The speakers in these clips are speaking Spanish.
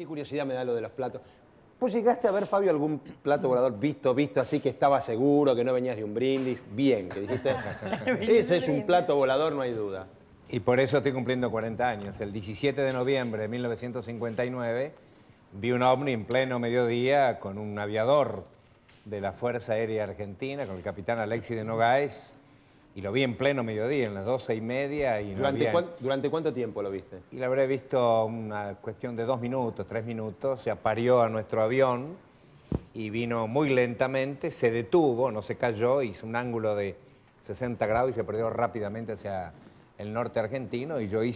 Qué curiosidad me da lo de los platos. ¿Vos llegaste a ver, Fabio, algún plato volador visto así que estaba seguro, que no venías de un brindis? Bien, que dijiste, ese es un plato volador, no hay duda. Y por eso estoy cumpliendo 40 años. El 17 de noviembre de 1959 vi un ovni en pleno mediodía con un aviador de la Fuerza Aérea Argentina, con el capitán Alexis de Nogaes, y lo vi en pleno mediodía, en las 12:30. Y no ¿Durante cuánto tiempo lo viste? Y lo habré visto una cuestión de 2 minutos, 3 minutos. Se aparió a nuestro avión y vino muy lentamente, se detuvo, no se cayó, hizo un ángulo de 60 grados y se perdió rápidamente hacia el norte argentino. Y yo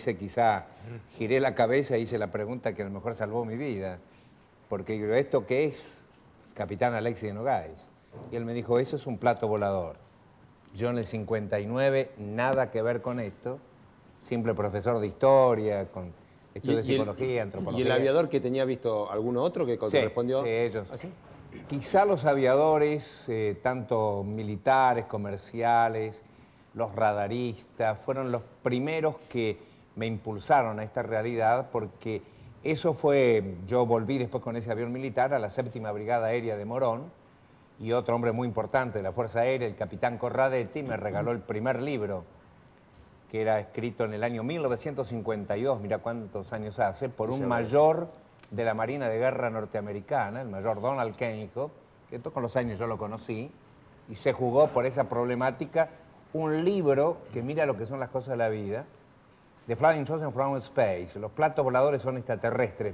giré la cabeza e hice la pregunta que a lo mejor salvó mi vida. Porque digo, ¿esto qué es, capitán Alexis de Nogaes? Y él me dijo, eso es un plato volador. Yo en el 59, nada que ver con esto, simple profesor de historia, con estudios de psicología, antropología. ¿Y el aviador que tenía visto alguno otro que correspondió? Sí, ellos. ¿Ah, sí? Quizá los aviadores, tanto militares, comerciales, los radaristas, fueron los primeros que me impulsaron a esta realidad, porque eso fue, yo volví después con ese avión militar a la 7ª Brigada Aérea de Morón, y otro hombre muy importante de la Fuerza Aérea, el capitán Corradetti, me regaló el primer libro, que era escrito en el año 1952, mira cuántos años hace, por un mayor de la Marina de Guerra norteamericana, el mayor Donald Keyhoe, que con los años yo lo conocí, y se jugó por esa problemática un libro que mira lo que son las cosas de la vida, The Flying Saucers from Space, los platos voladores son extraterrestres,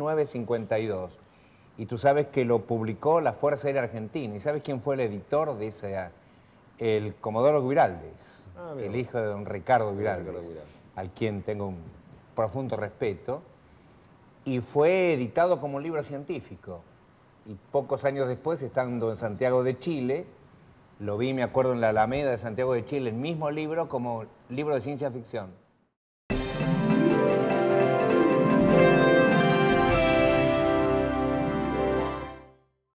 1952. Y tú sabes que lo publicó la Fuerza Aérea Argentina. ¿Y sabes quién fue el editor de ese? El Comodoro Guiraldes, el hijo de don Ricardo Guiraldes, al quien tengo un profundo respeto. Y fue editado como un libro científico. Y pocos años después, estando en Santiago de Chile, lo vi, me acuerdo, en la Alameda de Santiago de Chile, el mismo libro como libro de ciencia ficción.